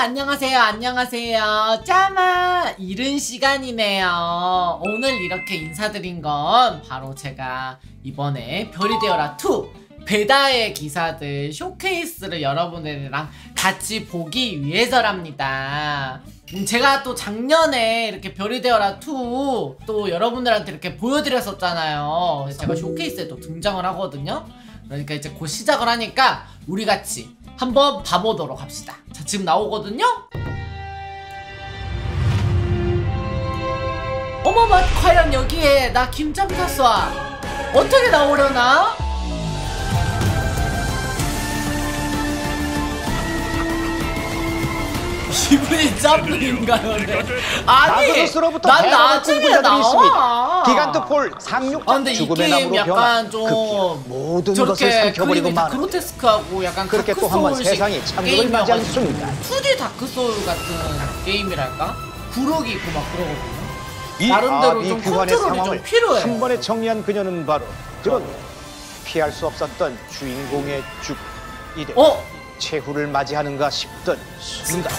안녕하세요. 안녕하세요. 짜마 이른 시간이네요. 오늘 이렇게 인사드린 건 바로 제가 이번에 별이 되어라 2 베다의 기사들 쇼케이스를 여러분들이랑 같이 보기 위해서랍니다. 제가 또 작년에 이렇게 별이 되어라 2 또 여러분들한테 이렇게 보여드렸었잖아요. 그래서 제가 쇼케이스에 또 등장을 하거든요. 그러니까 이제 곧 시작을 하니까 우리 같이 한번 봐보도록 합시다. 자, 지금 나오거든요? 어머머, 과연 여기에 나 김짬사쏴 어떻게 나오려나? 기분이 짬뽕인가요? 네. 아니, 난 나중에 나와. 기간트 폴 상륙 죽음의 나무로 약간 좀 모든 것을 삼켜버리고 만 그로테스크하고 약간 그렇게 또 한 번 세상이 참극을 맞이했습니다. 2D 다크소울 같은 게임이랄까? 구르기 있고 막 그러거든요. 이 나름대로 좀 규환의 컨트롤이 상황을 좀 필요해. 한 번에 정리한 그녀는 바로 피할 수 없었던 주인공의 죽이래. 최후를 맞이하는가 싶던 순간.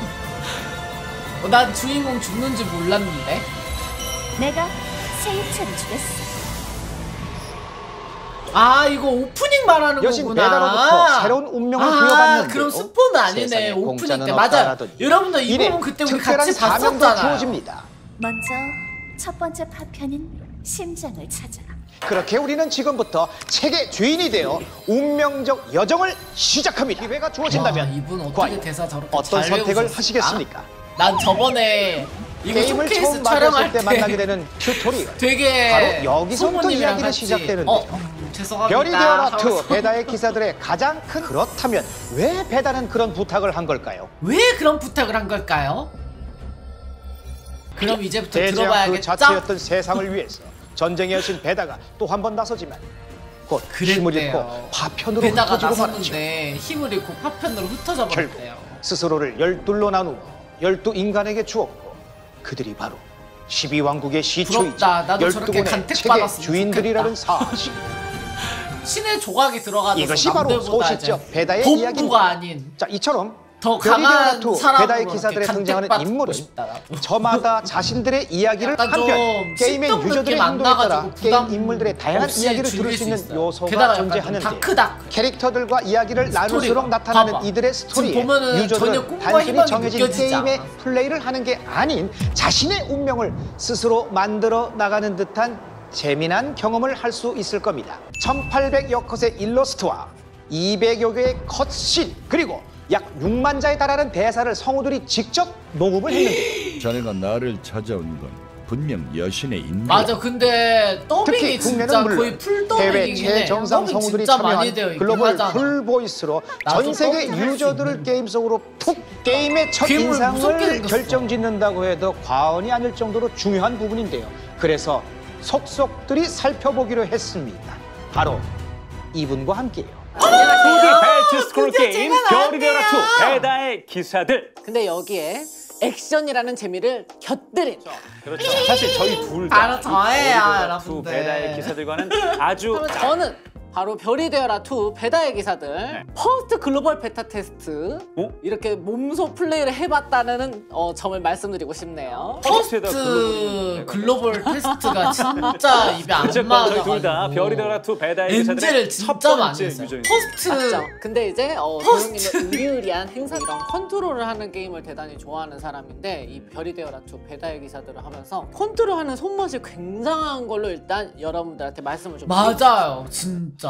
난 주인공 죽는지 몰랐는데. 내가 세이츠를 죽였어. 아, 이거 오프닝 말하는 여신 거구나. 베다로부터 새로운 운명을 부여받는데. 그럼 스포는 아니네. 오프닝 때. 맞아. 여러분들 이 부분 그때 우리 같이 봤었잖아요. 먼저 첫 번째 파편인 심장을 찾아. 그렇게 우리는 지금부터 책의 주인이 되어 운명적 여정을 시작합니다. 기회가 주어진다면 이분 어떻게 대사 저렇게 어떤 잘 선택을 외우셨을까? 하시겠습니까? 난 저번에 이거 게임을 쇼케이스 처음 촬영할 때 만나게 되는 튜토리얼. 되게 바로 여기서부터 이야기는 같이. 시작되는데요. 죄송합니다. 별이 되어라 2 베다의 기사들의 가장 큰 그렇다면 왜 베다는 그런 부탁을 한 걸까요? 왜 그런 부탁을 한 걸까요? 그럼 이제부터 대제한 들어봐야겠죠? 그 자체였던 세상을 위해서 전쟁의 여신 베다가 또 한 번 나서지만 곧 힘을 잃고 파편으로 베다가 흩어지고 말았죠. 나섰는데 힘을 잃고 파편으로 흩어져 결국 버렸대요. 스스로를 12로 나누어 12인간에게 주었고 그들이 바로 12왕국의 시초이자 부럽다. 나도 저렇게 12군의 간택받았으면 책의 주인들이라는 사실. 신의 조각이 들어가서 이것이 바로 소시적 베다의 이야기입니다. 본부가 아닌 자, 이처럼 더 별이 강한 되어라 2 사람으로 베다의 기사들에 등장하는 간택받고 인물은 싶다, 나도. 저마다 자신들의 이야기를 약간 한편 좀 게임의 실적 유저들의 느낌 안 행동에 따라 나가지고 게임 부담 인물들의 다양한 없이 이야기를 들을 즐길 수 수 있는 있어요. 요소가 게다가 약간 존재하는데 다크다크. 캐릭터들과 이야기를 나눌수록 나타나는 봐봐. 이들의 스토리에 보면은 전혀 유저들은 꿈과 단순히 희망이 정해진 느껴지지 게임의 않아. 플레이를 하는 게 아닌 자신의 운명을 스스로 만들어 나가는 듯한 재미난 경험을 할 수 있을 겁니다. 1800여 컷의 일러스트와 200여 개의 컷씬 그리고 약 6만 자에 달하는 대사를 성우들이 직접 녹음을 했는데 자네가 나를 찾아온 건 분명 여신의 인물. 맞아. 근데 더빙이 특히 국내는 진짜 물론 거의 풀 해외 더빙이긴 해. 최정상 더빙 성우들이 진짜 많이 참여한 되어 있긴 글로벌 하잖아. 풀보이스로 나도 전 세계 더빙 할수 유저들을 있는데. 게임 속으로 푹 게임의 첫 괴물 무섭게 인상을 생겼어. 결정짓는다고 해도 과언이 아닐 정도로 중요한 부분인데요. 그래서 속속들이 살펴보기로 했습니다. 바로 이분과 함께요. 2D 벨트 스크롤 근데 게임 제가 별이 되어라 나왔네요. 2 베다의 기사들. 근데 여기에 액션이라는 재미를 곁들인 그렇죠. 사실 저희 둘 바로 다 저예요, 2 여러분들. 베다의 기사들과는 아주 그러면 저는 바로 별이 되어라 2 베다의 기사들 퍼스트 글로벌 베타 테스트 이렇게 몸소 플레이를 해봤다는 점을 말씀드리고 싶네요. 퍼스트에다 퍼스트 글로벌 테스트가 진짜 입에 안 어쨌건 맞아가지고 저희 둘 다 별이 되어라 2 베다의 엔젤을 기사들의 진짜 첫 많이 번째 했어요. 유저입니다. 퍼스트 맞죠. 근데 이제 도영님은 의리의리한 행사 이런 컨트롤을 하는 게임을 대단히 좋아하는 사람인데 이 별이 되어라 2 베다의 기사들을 하면서 컨트롤하는 손맛이 굉장한 걸로 일단 여러분들한테 말씀을 좀 맞아요. 진짜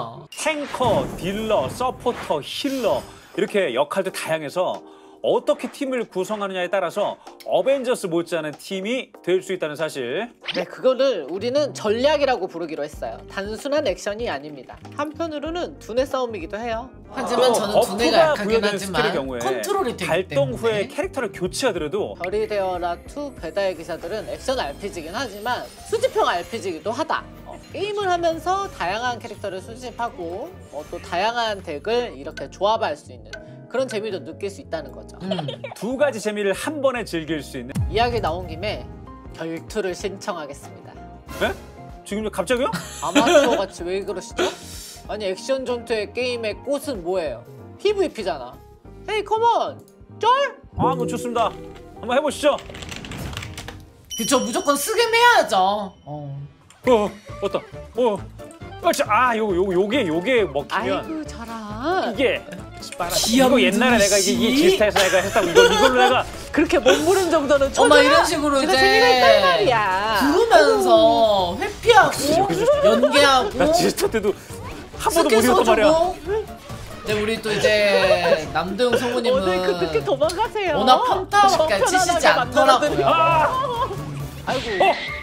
탱커, 딜러, 서포터, 힐러 이렇게 역할도 다양해서 어떻게 팀을 구성하느냐에 따라서 어벤져스 못지않은 팀이 될 수 있다는 사실. 네, 그거를 우리는 전략이라고 부르기로 했어요. 단순한 액션이 아닙니다. 한편으로는 두뇌 싸움이기도 해요. 하지만 저는 두뇌가 약하긴 하지만 경우에 컨트롤이 되기 발동 후에 때문에 캐릭터를 교체하더라도 별이 되어라 2 베다의 기사들은 액션 RPG이긴 하지만 수집형 RPG이기도 하다. 게임을 하면서 다양한 캐릭터를 수집하고 또 다양한 덱을 이렇게 조합할 수 있는 그런 재미도 느낄 수 있다는 거죠. 두 가지 재미를 한 번에 즐길 수 있는. 이야기 나온 김에 결투를 신청하겠습니다. 네? 지금 갑자기요? 아마추어 같이 왜 그러시죠? 아니 액션 전투의 게임의 꽃은 뭐예요? PVP잖아. 헤이 컴온! 아, 뭐 좋습니다. 한번 해보시죠. 그쵸, 무조건 쓰게 매야죠. 어떤? 요게 먹히면 아이고 저런. 이게 귀염둥이 이거 옛날에 내가 씨. 이게 지스타에서 내가 했다고 이걸로 내가 그렇게 못무른 정도는 엄마 이런 식으로 제가 재미가 있단 이제 말이야. 부르면서 회피하고 연기하고 나 지스타 때도 한 번도 못 스킬 이겼단 말이야. 써주고. 근데 우리 또 이제 남도영 오늘 성우님은 그렇게 도망가세요. 워낙 평타밖에 치시지 편안하게 않더라고요. 아이고.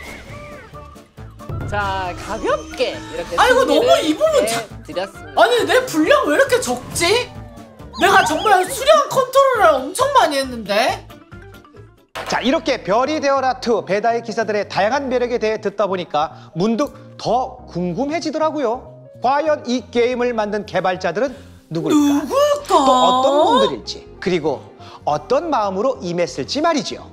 자 가볍게 이렇게. 아이고, 승리를 너무 이 부분 드렸습니다. 아니 내 분량 왜 이렇게 적지? 내가 정말 수량 컨트롤을 엄청 많이 했는데. 자, 이렇게 별이 되어라 2 배다의 기사들의 다양한 매력에 대해 듣다 보니까 문득 더 궁금해지더라고요. 과연 이 게임을 만든 개발자들은 누굴까? 또 어떤 분들일지, 그리고 어떤 마음으로 임했을지 말이죠.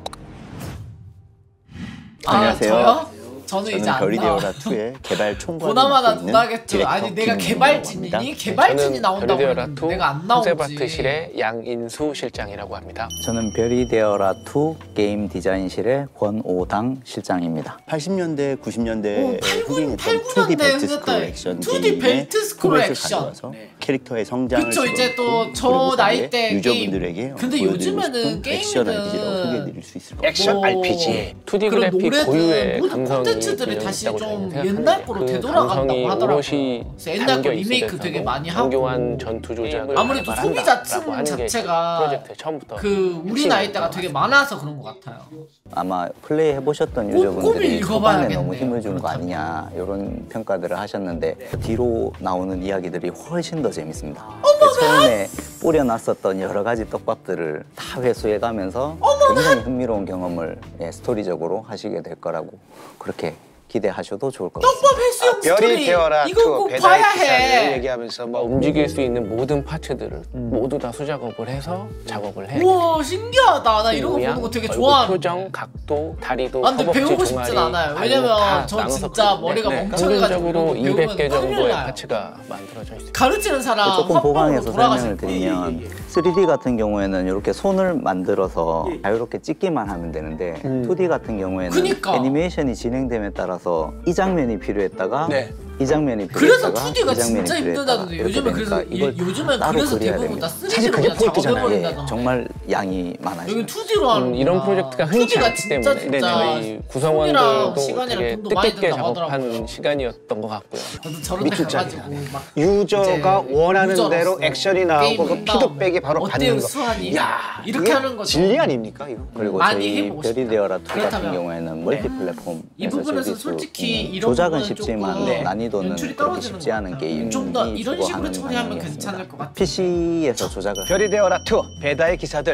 안녕하세요. 저요? 저는 이제 저는 안 별이 나와. 되어라 2의 개발 총괄을 보나마나 맡고 있는 누나겠죠. 디렉터 아니 내가 김민호라고 개발진이니? 합니다. 개발진이 나온다고 별이되어라 했는데 2 내가 안 나오지. 컨셉아트실의 양인수 실장이라고 합니다. 저는 별이 되어라 2 게임 디자인실의 권오당 실장입니다. 80년대, 90년대 흥행했던 89년대 2D 벨트 흥했다. 스크롤 액션 2D 게임의 벨트 스크롤 포맷을 액션. 가져와서 캐릭터의 성장을 그쵸, 이제 찍었고, 또 저 그리고 나이 때 사이에 유저분들에게 근데 보여드리고 요즘에는 싶은 액션 게임들은 RPG라고 소개해드릴 수 있을 것 같아요. 액션 뭐, RPG. 2D 그런 그래픽 노래든 고유의 모든 감성이 콘텐츠들이 분명히 다시 있다고 좀 저는 옛날 생각하는데 거로 그 되돌아간다고 감성이 하더라고요. 오롯이 그래서 옛날 거 담겨 리메이크 있을 되게 때도 많이 하고. 정교한 전투 조작을 아무래도 소비자층 하는 게 자체가 프로젝트의 처음부터 그 우리 나이대가 되게 많아서 그런 것 같아요. 아마 플레이 해보셨던 꼼꼼히 유저분들이 초반에 읽어봐야겠네요. 너무 힘을 준 거 그렇다면. 아니냐 이런 평가들을 하셨는데 뒤로 나오는 이야기들이 훨씬 더 재밌습니다. 처음에 뿌려놨었던 여러 가지 떡밥들을 다 회수해가면서 굉장히 흥미로운 경험을 스토리적으로 하시게 될 거라고 그렇게 기대하셔도 좋을 것 같습니다. 떡밥 회수용 별이 스토리 되어라 이거 2 꼭 배다의 봐야 기사를 해. 얘기하면서 뭐 움직일 수 있는 모든 파츠들을 모두 다 수작업을 해서 작업을 해. 우와 신기하다. 나 이런 거 모양, 보는 거 되게 얼굴 좋아하는데. 표정, 각도, 다리도, 아, 근데 허벅지, 배우고 종아리, 싶진 않아요. 발목 왜냐면 다 저 나눠서 진짜 그리는데 머리가 멍청해가지고 평균적으로 이런 거 배우면 200개 정도의 큰일 나요. 파츠가 만들어져 있어요. 가르치는 사람 조금 화법으로 보강해서 돌아가실 설명을 거예요. 드리면 3D 같은 경우에는 이렇게 손을 만들어서 자유롭게 찍기만 하면 되는데 2D 같은 경우에는 그니까. 애니메이션이 진행됨에 따라서 이 장면이 필요했다가 네. 이 장면이 그래서 필요했다가 2D가 이 장면이 진짜 필요했다가 힘들다던데. 이렇게 요즘은 그래서 되니까 이걸 요즘은 따로 그래서 그려야 대부분 다 됩니다. 3D로 사실 그게 그냥 포인트잖아요. 작업해버린다던데. 정말 양이 많아요. 여기 2D로 하는 이런 프로젝트가 흔치 2D가 않기 진짜 때문에 진짜 저희 손이랑 구성원들도 시간이랑 되게 돈도 많이 뜻깊게 든다고 하더라고요. 작업한 시간이었던 것 같고요. 저도 저런 데 가가지고 막 유저가 이제 원하는 유저로서 대로 액션이 나오고 게임 그 한 다음에 피드백이 바로 어때요, 받는 거. 수환이? 야, 이렇게 이게 하는 거죠. 진리 아닙니까 이거? 그리고 많이 저희 해보고 별이 싶다. 되어라 2 같은 그렇다면 경우에는 멀티 플랫폼에서 이 부분에서 즐길 수 솔직히 있는 이런 조작은 부분은 쉽지만 조금 난이도는 연출이 그렇게 떨어지는 쉽지 않은 것 게임이 좀 더 이런 식으로 추구하는 처리하면 방향이었습니다. 괜찮을 것 같아요. PC에서 조작을 별이 되어라 2 배다의 기사들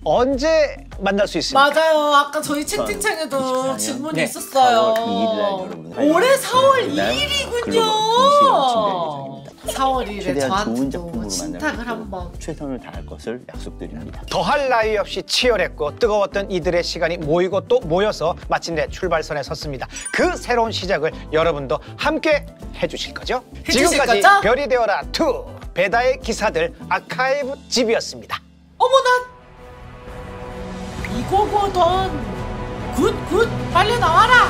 언제 만날 수 있습니까? 맞아요. 아까 저희 채팅창에도 질문이 네. 4월 있었어요. 2일 날 여러분들 올해 4월 날 2일이군요. 글로벌 동시 런칭될 예정입니다. 4월 1일에 최대한 좋은 저한테도 작품으로 신탁을 만들 한번. 최선을 다할 것을 약속드립니다. 더할 나위 없이 치열했고 뜨거웠던 이들의 시간이 모이고 또 모여서 마침내 출발선에 섰습니다. 그 새로운 시작을 여러분도 함께 해주실 거죠? 해주실 지금까지 거죠? 별이 되어라 2 배다의 기사들 아카이브 집이었습니다. 어머나! 이거거든. 굿 빨리 나와라.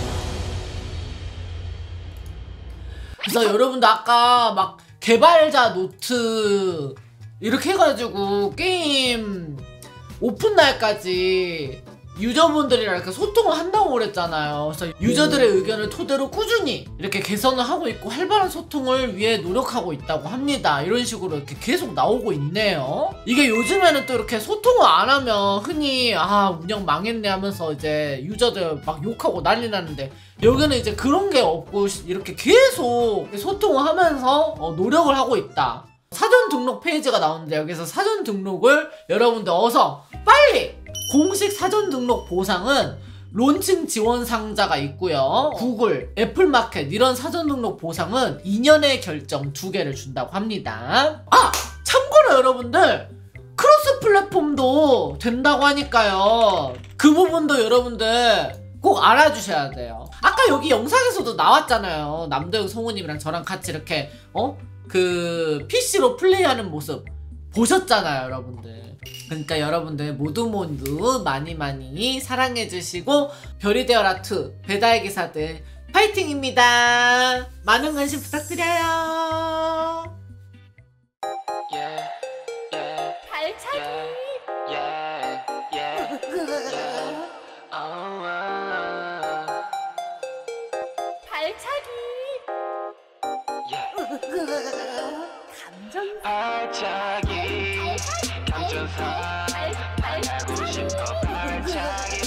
그래서 여러분도 아까 막 개발자 노트 이렇게 해가지고 게임 오픈 날까지 유저분들이랑 이렇게 소통을 한다고 그랬잖아요. 그래서 유저들의 의견을 토대로 꾸준히 이렇게 개선을 하고 있고 활발한 소통을 위해 노력하고 있다고 합니다. 이런 식으로 이렇게 계속 나오고 있네요. 이게 요즘에는 또 이렇게 소통을 안 하면 흔히 운영 망했네 하면서 이제 유저들 막 욕하고 난리 나는데 여기는 이제 그런 게 없고 이렇게 계속 소통을 하면서 노력을 하고 있다. 사전 등록 페이지가 나오는데 여기서 사전 등록을 여러분들 어서 빨리! 공식 사전 등록 보상은 론칭 지원 상자가 있고요. 구글, 애플마켓 이런 사전 등록 보상은 2년의 결정 2개를 준다고 합니다. 참고로 여러분들 크로스 플랫폼도 된다고 하니까요. 그 부분도 여러분들 꼭 알아주셔야 돼요. 아까 여기 영상에서도 나왔잖아요. 남도영 성우님이랑 저랑 같이 이렇게 그 PC로 플레이하는 모습 보셨잖아요, 여러분들. 그러니까 여러분들 모두 많이 사랑해주시고 별이 되어라 2 배다의 기사들 파이팅입니다. 많은 관심 부탁드려요. 발차기. 발차기. 감정사. 발차기.